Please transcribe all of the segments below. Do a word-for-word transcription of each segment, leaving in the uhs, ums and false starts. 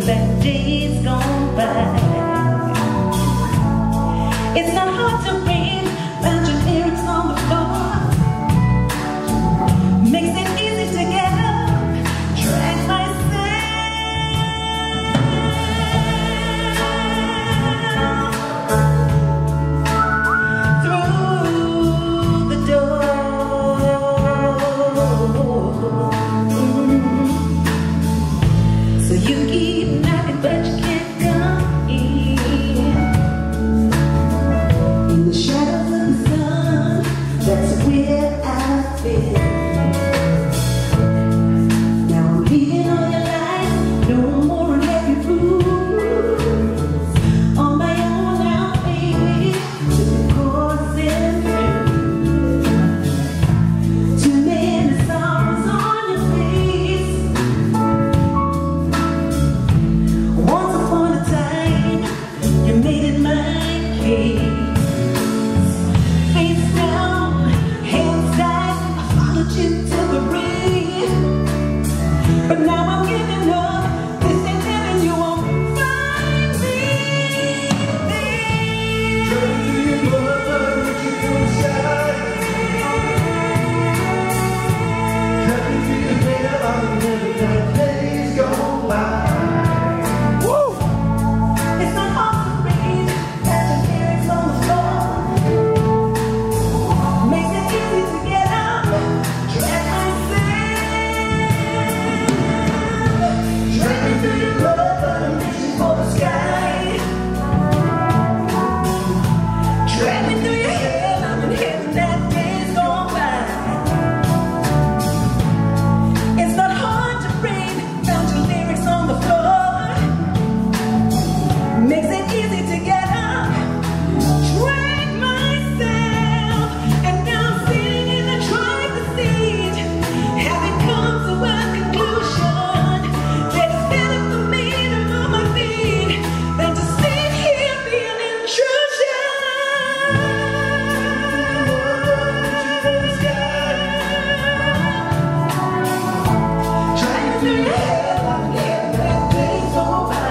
that day's gone by. It's not hard to read about your lyrics on the floor. Makes it easy to get up, drag myself through the door. Mm-hmm. So you keep knocking, but you can't come in. In the shadows of the sun, that's where I've been. Now I'm leaving all your lies, no more heavy rules. On my own now, baby, just coursing through. Too many sorrows on your face. Once upon a time, you made it my case. Face down, hands tied, I followed you to the ring. But now I'm giving up, this ain't living, you won't find me there. Turn to your mother, reaching for the sky. Turn to your bed, I'll never let days go by. Woo! It's not hard to read that your lyrics on the floor. Makes it easy to get up, drag myself. Drag me through your blood, I'm reaching for the sky. Drag me through your hair, I've been hitting that day's gone by. It's not hard to read found your lyrics on the floor. Makes it easy to get up, drag myself. And now I'm sitting in the driver's seat, having come to a conclusion that it's better for me to move my feet than to sit here be an intrusion. Drag me through your hair, I'm getting that day's gone by.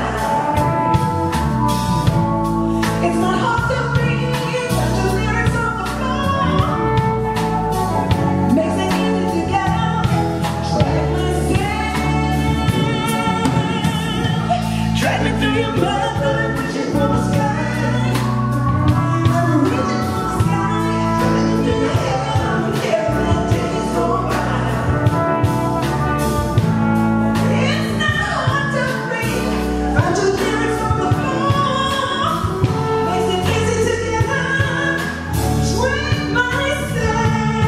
It's not hard to read that your lyrics on the floor. Makes it easy to get up, drag myself. Drag me through your blood, but I'm reaching for the sky. I'm reaching for the sky. Drag me through your hair, I'm getting that day's gone by. It's not hard to read find your lyrics on the floor. Makes it easy to get up, drag myself.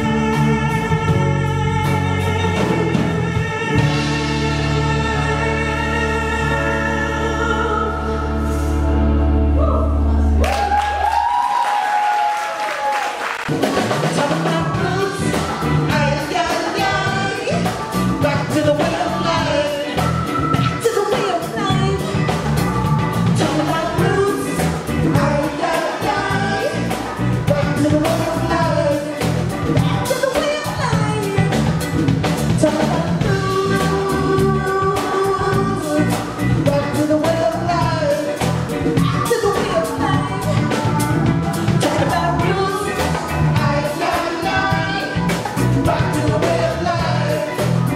Talk about roots, ay, ay, ay. Back to the way of life, back to the way of life. Talk about roots, ay, ay, ay. Back to the way of life, back to the way of life. Talk about roots, back to the way of life, back to the way of life. Talk about roots, ay, ay, ay. Back to the way of life.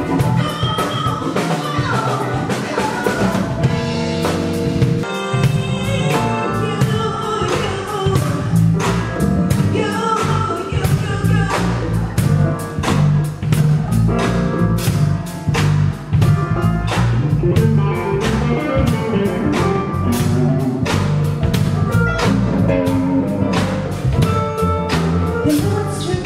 You, you, you, you, you. You know it's true.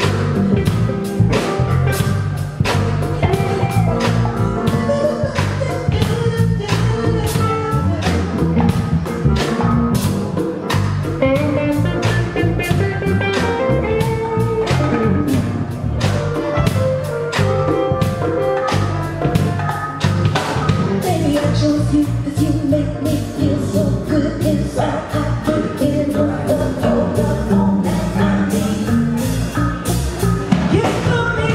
Baby, I chose you 'cause you make me feel so good inside. I put in the work all that I need. You for me.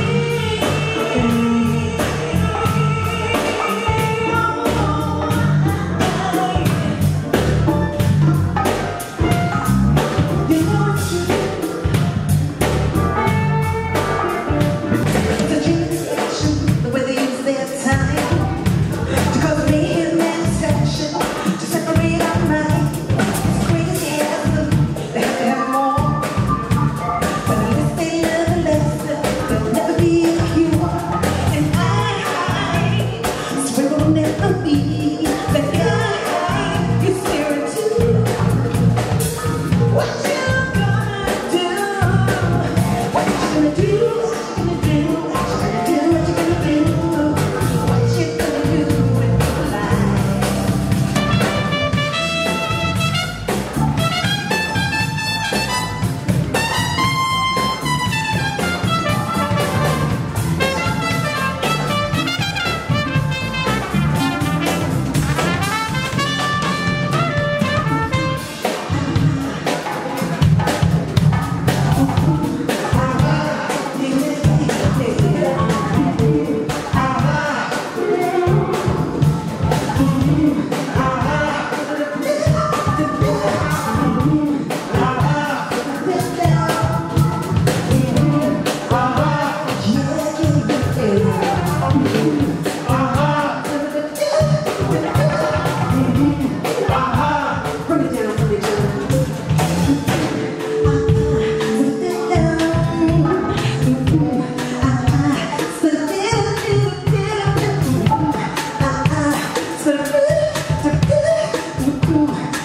Ooh.